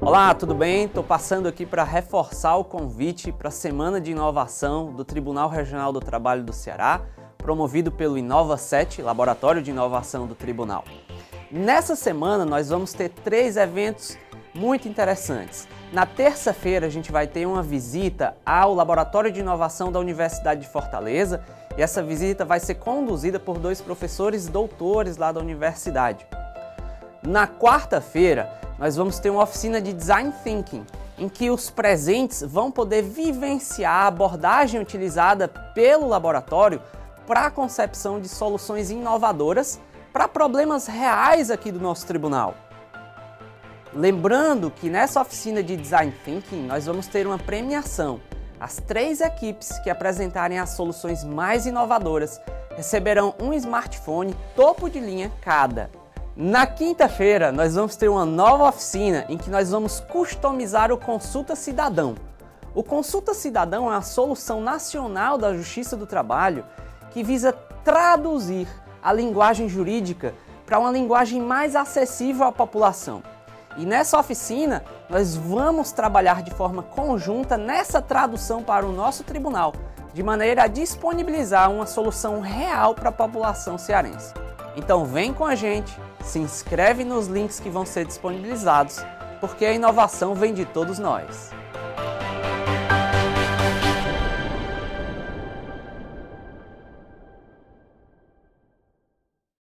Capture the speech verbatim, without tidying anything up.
Olá, tudo bem? Estou passando aqui para reforçar o convite para a Semana de Inovação do Tribunal Regional do Trabalho do Ceará, promovido pelo Inova sete, Laboratório de Inovação do Tribunal. Nessa semana nós vamos ter três eventos muito interessantes. Na terça-feira a gente vai ter uma visita ao Laboratório de Inovação da Universidade de Fortaleza e essa visita vai ser conduzida por dois professores doutores lá da universidade. Na quarta-feira nós vamos ter uma oficina de Design Thinking, em que os presentes vão poder vivenciar a abordagem utilizada pelo laboratório para a concepção de soluções inovadoras para problemas reais aqui do nosso tribunal. Lembrando que nessa oficina de Design Thinking nós vamos ter uma premiação. As três equipes que apresentarem as soluções mais inovadoras receberão um smartphone topo de linha cada. Na quinta-feira nós vamos ter uma nova oficina em que nós vamos customizar o Consulta Cidadão. O Consulta Cidadão é a solução nacional da Justiça do Trabalho que visa traduzir a linguagem jurídica para uma linguagem mais acessível à população. E nessa oficina nós vamos trabalhar de forma conjunta nessa tradução para o nosso tribunal, de maneira a disponibilizar uma solução real para a população cearense. Então vem com a gente, se inscreve nos links que vão ser disponibilizados, porque a inovação vem de todos nós.